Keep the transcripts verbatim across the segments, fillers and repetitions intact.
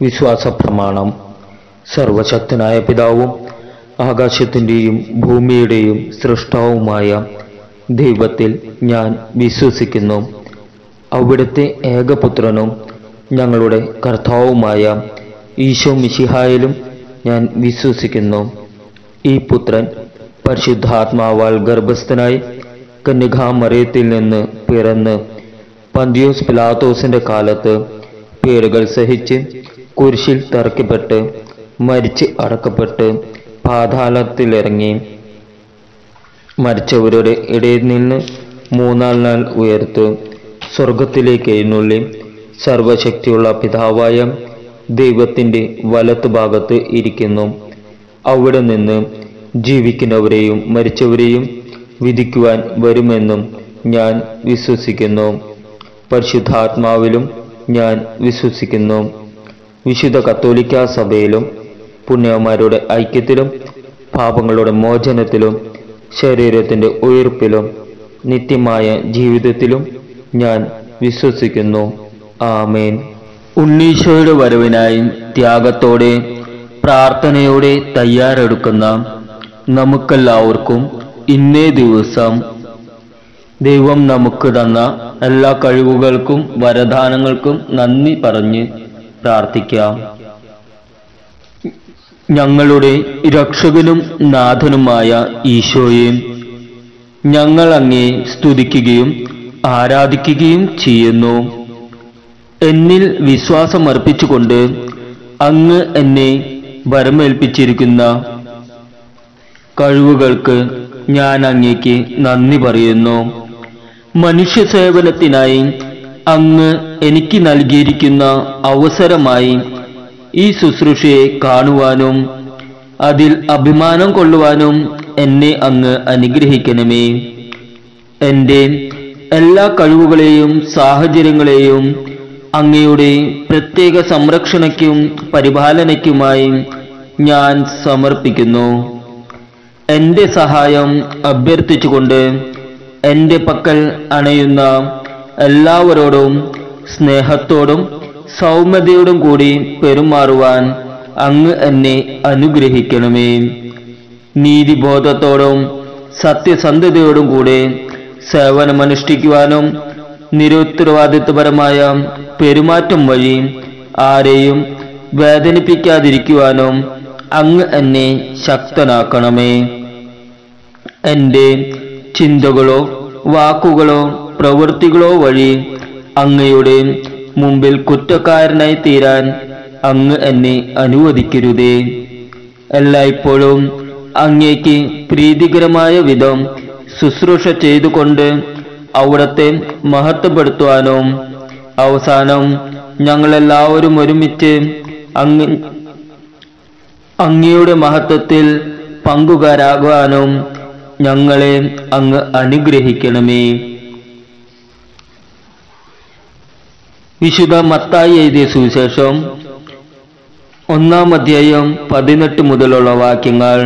വിശ്വാസ പ്രമാണം. സർവശക്തനായ പിതാവും ആകാശത്തിൻ്റെയും ഭൂമിയുടെയും സൃഷ്ടാവുമായ ദൈവത്തിൽ ഞാൻ വിശ്വസിക്കുന്നു. അവിടുത്തെ ഏകപുത്രനും ഞങ്ങളുടെ കർത്താവുമായ ഈശോ മിശിഹായിലും ഞാൻ വിശ്വസിക്കുന്നു. ഈ പുത്രൻ പരിശുദ്ധാത്മാവാൽ ഗർഭസ്ഥനായി കന്യകാമറിയത്തിൽ നിന്ന് പിറന്ന് പന്തിയോസ് പിലാത്തോസിന്റെ കാലത്ത് പേരുകൾ സഹിച്ച് കുരിശിൽ തറയ്ക്കപ്പെട്ട് മരിച്ച് അടക്കപ്പെട്ട് പാതാളത്തിലിറങ്ങി മരിച്ചവരുടെ ഇടയിൽ നിന്ന് മൂന്നാം നാൾ ഉയർത്ത് സ്വർഗത്തിലേക്ക് എഴുന്നള്ളി സർവശക്തിയുള്ള പിതാവായ ദൈവത്തിൻ്റെ വലത്ത് ഭാഗത്ത് ഇരിക്കുന്നു. അവിടെ നിന്ന് ജീവിക്കുന്നവരെയും മരിച്ചവരെയും വിധിക്കുവാൻ വരുമെന്നും ഞാൻ വിശ്വസിക്കുന്നു. പരിശുദ്ധാത്മാവിലും ഞാൻ വിശ്വസിക്കുന്നു. വിശുദ്ധ കത്തോലിക്കാ സഭയിലും പുണ്യവന്മാരുടെ ഐക്യത്തിലും പാപങ്ങളുടെ മോചനത്തിലും ശരീരത്തിൻ്റെ ഉയിർപ്പിലും നിത്യമായ ജീവിതത്തിലും ഞാൻ വിശ്വസിക്കുന്നു. ആമേൻ. ഉണ്ണീശോയുടെ വരവിനായി ത്യാഗത്തോടെ പ്രാർത്ഥനയോടെ തയ്യാറെടുക്കുന്ന നമുക്കെല്ലാവർക്കും ഇന്നേ ദിവസം ദൈവം നമുക്ക് തന്ന എല്ലാ കഴിവുകൾക്കും വരദാനങ്ങൾക്കും നന്ദി പറഞ്ഞ് പ്രാർത്ഥിക്കാം. ഞങ്ങളുടെ രക്ഷകനും നാഥനുമായ ഈശോയെ, ഞങ്ങൾ അങ്ങേ സ്തുതിക്കുകയും ആരാധിക്കുകയും ചെയ്യുന്നു. എന്നിൽ വിശ്വാസമർപ്പിച്ചുകൊണ്ട് അങ്ങ് എന്നെ വരമേൽപ്പിച്ചിരിക്കുന്ന കഴിവുകൾക്ക് ഞാൻ അങ്ങേക്ക് നന്ദി പറയുന്നു. മനുഷ്യ സേവനത്തിനായി അങ്ങ് എനിക്ക് നൽകിയിരിക്കുന്ന അവസരമായി ഈ ശുശ്രൂഷയെ കാണുവാനും അതിൽ അഭിമാനം കൊള്ളുവാനും എന്നെ അങ്ങ് അനുഗ്രഹിക്കണമേ. എൻ്റെ എല്ലാ കഴിവുകളെയും സാഹചര്യങ്ങളെയും അങ്ങയുടെ പ്രത്യേക സംരക്ഷണയ്ക്കും പരിപാലനയ്ക്കുമായി ഞാൻ സമർപ്പിക്കുന്നു. എൻ്റെ സഹായം അഭ്യർത്ഥിച്ചുകൊണ്ട് എൻ്റെ പക്കൽ അണയുന്ന എല്ലാവരോടും സ്നേഹത്തോടും സൗമ്യതയോടും കൂടി പെരുമാറുവാൻ അങ്ങ് എന്നെ അനുഗ്രഹിക്കണമേ. നീതിബോധത്തോടും സത്യസന്ധതയോടും കൂടെ സേവനമനുഷ്ഠിക്കുവാനും നിരുത്തരവാദിത്വപരമായ പെരുമാറ്റം വഴി ആരെയും വേദനിപ്പിക്കാതിരിക്കുവാനും അങ്ങ് എന്നെ ശക്തനാക്കണമേ. എൻ്റെ ചിന്തകളോ വാക്കുകളോ പ്രവൃത്തികളോ വഴി അങ്ങയുടെ മുമ്പിൽ കുറ്റക്കാരനായി തീരാൻ അങ്ങ് എന്നെ അനുവദിക്കരുതേ. എല്ലായ്പ്പോഴും അങ്ങേക്ക് പ്രീതികരമായ വിധം ശുശ്രൂഷ ചെയ്തുകൊണ്ട് അവിടത്തെ മഹത്വപ്പെടുത്തുവാനും അവസാനം ഞങ്ങളെല്ലാവരും ഒരുമിച്ച് അങ്ങ് അങ്ങയുടെ മഹത്വത്തിൽ പങ്കുകാരാകുവാനും ഞങ്ങളെ അങ്ങ് അനുഗ്രഹിക്കണമേ. വിശുദ്ധ മത്തായി എഴുതിയ സുവിശേഷം ഒന്നാം അധ്യായം പതിനെട്ട് മുതലുള്ള വാക്യങ്ങൾ.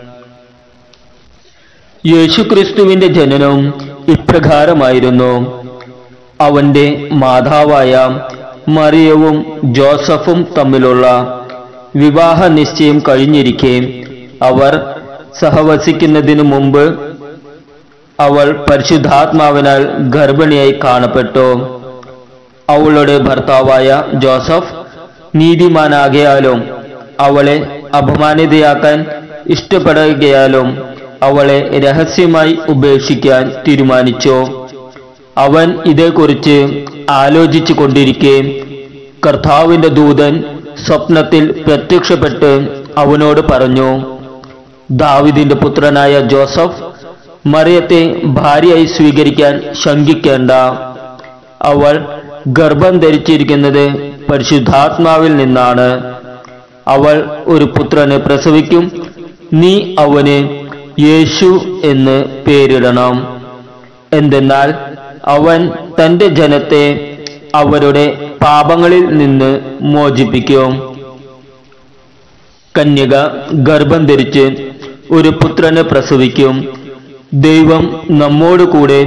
യേശുക്രിസ്തുവിന്റെ ജനനം ഇപ്രകാരമായിരുന്നു. അവന്റെ മാതാവായ മറിയവും ജോസഫും തമ്മിലുള്ള വിവാഹ നിശ്ചയം കഴിഞ്ഞിരിക്കെ അവർ സഹവസിക്കുന്നതിനു മുമ്പ് അവൾ പരിശുദ്ധാത്മാവിനാൽ ഗർഭിണിയായി കാണപ്പെട്ടു. അവളുടെ ഭർത്താവായ ജോസഫ് നീതിമാനാകയാലും അവളെ അപമാനിതയാക്കാൻ ഇഷ്ടപ്പെടുകയാലും അവളെ രഹസ്യമായി ഉപേക്ഷിക്കാൻ തീരുമാനിച്ചു. അവൻ ഇതേക്കുറിച്ച് ആലോചിച്ചു കൊണ്ടിരിക്കെ കർത്താവിന്റെ ദൂതൻ സ്വപ്നത്തിൽ പ്രത്യക്ഷപ്പെട്ട് അവനോട് പറഞ്ഞു, ദാവീദിന്റെ പുത്രനായ ജോസഫ്, മറിയത്തെ ഭാര്യയായി സ്വീകരിക്കാൻ ശങ്കിക്കേണ്ട. അവൾ ഗർഭം ധരിച്ചിരിക്കുന്നത് പരിശുദ്ധാത്മാവിൽ നിന്നാണ്. അവൾ ഒരു പുത്രനെ പ്രസവിക്കും. നീ അവന് യേശു എന്ന് പേരിടണം. എന്തെന്നാൽ അവൻ തന്റെ ജനത്തെ അവരുടെ പാപങ്ങളിൽ നിന്ന് മോചിപ്പിക്കും. കന്യക ഗർഭം ധരിച്ച് ഒരു പുത്രനെ പ്രസവിക്കും. ദൈവം നമ്മോട് കൂടെ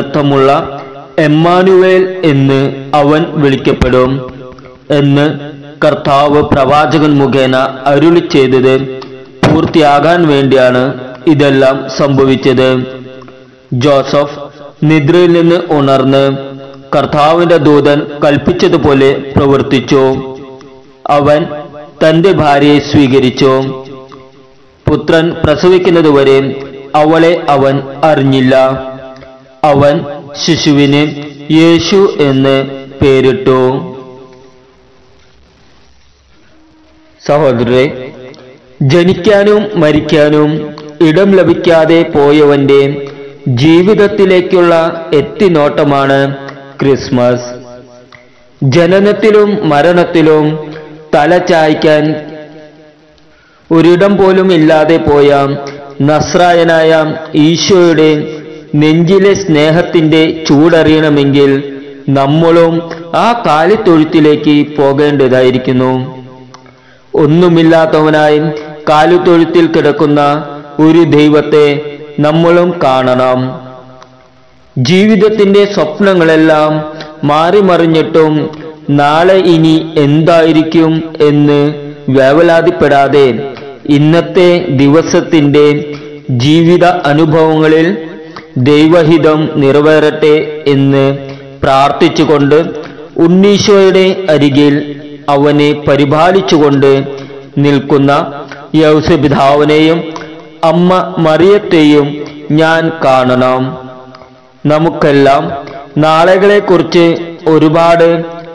എന്നർത്ഥമുള്ള എമ്മാനുവേൽ എന്ന് അവൻ വിളിക്കപ്പെടും എന്ന് കർത്താവ് പ്രവാചകൻ മുഖേന അരുളി ചെയ്തത് പൂർത്തിയാകാൻ വേണ്ടിയാണ് ഇതെല്ലാം സംഭവിച്ചത്. ജോസഫ് നിദ്രയിൽ നിന്ന് ഉണർന്ന് കർത്താവിന്റെ ദൂതൻ കൽപ്പിച്ചതുപോലെ പ്രവർത്തിച്ചു. അവൻ തന്റെ ഭാര്യയെ സ്വീകരിച്ചു. പുത്രൻ പ്രസവിക്കുന്നതുവരെ അവളെ അവൻ അറിഞ്ഞില്ല. അവൻ ശിശുവിന് യേശു എന്ന് പേരിട്ടു. സഹോദരരെ, ജനിക്കാനും മരിക്കാനും ഇടം ലഭിക്കാതെ പോയവന്റെ ജീവിതത്തിലേക്കുള്ള എത്തിനോട്ടമാണ് ക്രിസ്മസ്. ജനനത്തിലും മരണത്തിലും തല ചായ്ക്കാൻ ഒരിടം പോലും ഇല്ലാതെ പോയ നസ്രായനായ ഈശോയുടെ നെഞ്ചിലെ സ്നേഹത്തിന്റെ ചൂടറിയണമെങ്കിൽ നമ്മളും ആ കാലിത്തൊഴുത്തിലേക്ക് പോകേണ്ടതായിരിക്കുന്നു. ഒന്നുമില്ലാത്തവനായി കാലിത്തൊഴുത്തിൽ കിടക്കുന്ന ഒരു ദൈവത്തെ നമ്മളും കാണണം. ജീവിതത്തിന്റെ സ്വപ്നങ്ങളെല്ലാം മാറിമറിഞ്ഞിട്ടും നാളെ ഇനി എന്തായിരിക്കും എന്ന് വേവലാതിപ്പെടാതെ ഇന്നത്തെ ദിവസത്തിന്റെ ജീവിത അനുഭവങ്ങളിൽ ദൈവഹിതം നിറവേറട്ടെ എന്ന് പ്രാർത്ഥിച്ചുകൊണ്ട് ഉണ്ണീശോയുടെ അരികിൽ അവനെ പരിപാലിച്ചുകൊണ്ട് നിൽക്കുന്ന യൗസപിതാവിനെയും അമ്മ മറിയത്തെയും ഞാൻ കാണണം. നമുക്കെല്ലാം നാളുകളെക്കുറിച്ച് ഒരുപാട്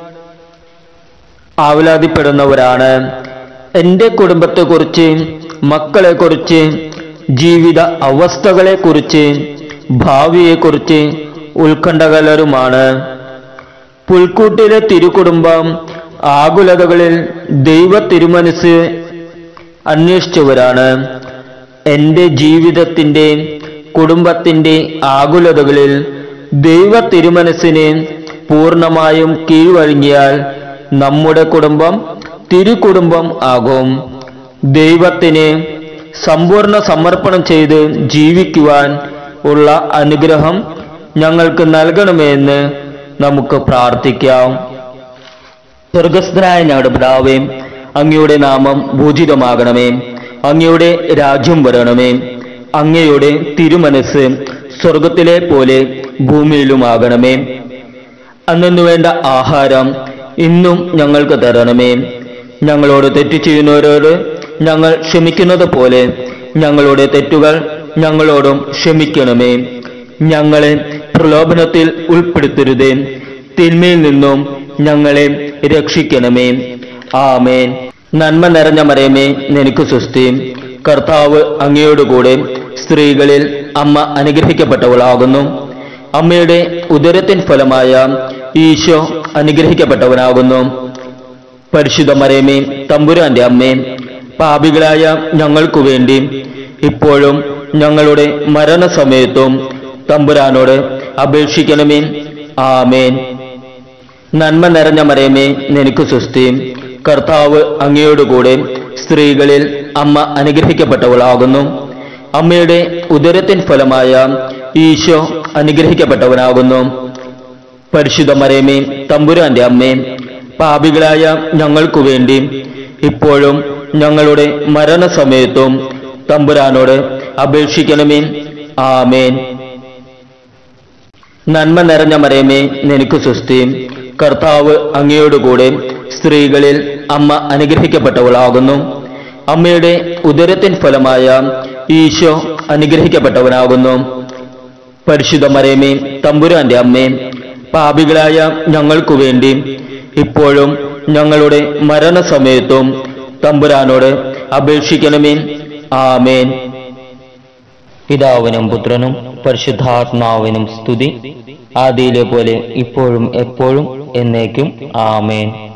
ആവലാതിപ്പെടുന്നവരാണ്. എൻ്റെ കുടുംബത്തെക്കുറിച്ച്, മക്കളെക്കുറിച്ച്, ജീവിത അവസ്ഥകളെക്കുറിച്ച്, ഭാവിയെക്കുറിച്ച് ഉത്കണ്ഠകലരുമാണ്. പുൽക്കൂട്ടിലെ തിരുക്കുടുംബം ആകുലതകളിൽ ദൈവ തിരുമനസ് അന്വേഷിച്ചവരാണ്. എൻ്റെ ജീവിതത്തിൻ്റെ, കുടുംബത്തിൻ്റെ ആകുലതകളിൽ ദൈവ തിരുമനസ്സിന് പൂർണ്ണമായും കീഴ്വഴങ്ങിയാൽ നമ്മുടെ കുടുംബം തിരുക്കുടുംബം ആകും. ദൈവത്തിന് സമ്പൂർണ്ണ സമർപ്പണം ചെയ്ത് ജീവിക്കുവാൻ ഉള്ള അനുഗ്രഹം ഞങ്ങൾക്ക് നൽകണമെന്ന് നമുക്ക് പ്രാർത്ഥിക്കാം. സ്വർഗസ്ഥനായ ഞങ്ങളുടെ പിതാവേ, അങ്ങയുടെ നാമം പൂജിതമാകണമേ. അങ്ങയുടെ രാജ്യം വരണമേ. അങ്ങയുടെ തിരുമനസ് സ്വർഗത്തിലെ പോലെ ഭൂമിയിലുമാകണമേ. അന്നു വേണ്ട ആഹാരം ഇന്നും ഞങ്ങൾക്ക് തരണമേ. ഞങ്ങളോട് തെറ്റ് ചെയ്യുന്നവരോട് ഞങ്ങൾ ക്ഷമിക്കുന്നത് പോലെ ഞങ്ങളുടെ തെറ്റുകൾ ഞങ്ങളോടും ക്ഷമിക്കണമേ. ഞങ്ങളെ പ്രലോഭനത്തിൽ ഉൾപ്പെടുത്തരുതേ, തിന്മയിൽ നിന്നും ഞങ്ങളെ രക്ഷിക്കണമേ. ആമേൻ. നന്മ നിറഞ്ഞ മറിയമേ, നിനക്ക് സ്വസ്തി. കർത്താവ് അങ്ങയോടുകൂടെ സ്ത്രീകളിൽ അമ്മ അനുഗ്രഹിക്കപ്പെട്ടവളാകുന്നു. അമ്മയുടെ ഉദരത്തിൻ ഫലമായ ഈശോ അനുഗ്രഹിക്കപ്പെട്ടവനാകുന്നു. പരിശുദ്ധ മറിയമേ, തമ്പുരാന്റെ അമ്മേ, പാപികളായ ഞങ്ങൾക്കു വേണ്ടി ഇപ്പോഴും ഞങ്ങളുടെ മരണസമയത്തും തമ്പുരാനോട് അപേക്ഷിക്കണമേ. ആമേൻ. നന്മ നിറഞ്ഞ മറിയമേ, നിനക്ക് സ്വസ്തി. കർത്താവ് അങ്ങയോടുകൂടെ സ്ത്രീകളിൽ അമ്മ അനുഗ്രഹിക്കപ്പെട്ടവളാകുന്നു. അമ്മയുടെ ഉദരത്തിൻ ഫലമായ ഈശോ അനുഗ്രഹിക്കപ്പെട്ടവനാകുന്നു. പരിശുദ്ധ മറിയമേ, തമ്പുരാന്റെ അമ്മേ, പാപികളായ ഞങ്ങൾക്കു വേണ്ടി ഇപ്പോഴും ഞങ്ങളുടെ മരണസമയത്തും തമ്പുരാനോട് അപേക്ഷിക്കണമേ. ആമേൻ. നന്മ നിറഞ്ഞ മറിയമേ, നിനക്ക് സ്വസ്തി. കർത്താവ് അങ്ങയോടുകൂടെ സ്ത്രീകളിൽ അമ്മ അനുഗ്രഹിക്കപ്പെട്ടവളാകുന്നു. അമ്മയുടെ ഉദരത്തിൻ ഫലമായ ഈശോ അനുഗ്രഹിക്കപ്പെട്ടവനാകുന്നു. പരിശുദ്ധ മറിയമേ, തമ്പുരാന്റെ അമ്മേ, പാപികളായ ഞങ്ങൾക്കു വേണ്ടി ഇപ്പോഴും ഞങ്ങളുടെ മരണസമയത്തും തമ്പുരാനോട് അപേക്ഷിക്കണമേ. ആമേൻ. പിതാവിനും പുത്രനും പരിശുദ്ധാത്മാവിനും സ്തുതി, ആദിയിലെ പോലെ ഇപ്പോഴും എപ്പോഴും എന്നേക്കും. ആമേൻ.